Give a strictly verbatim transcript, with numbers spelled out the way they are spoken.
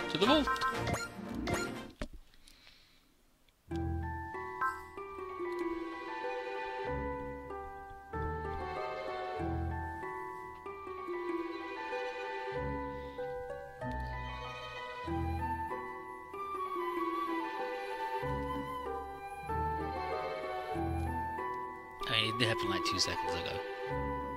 To the vault! I mean, it happened like two seconds ago.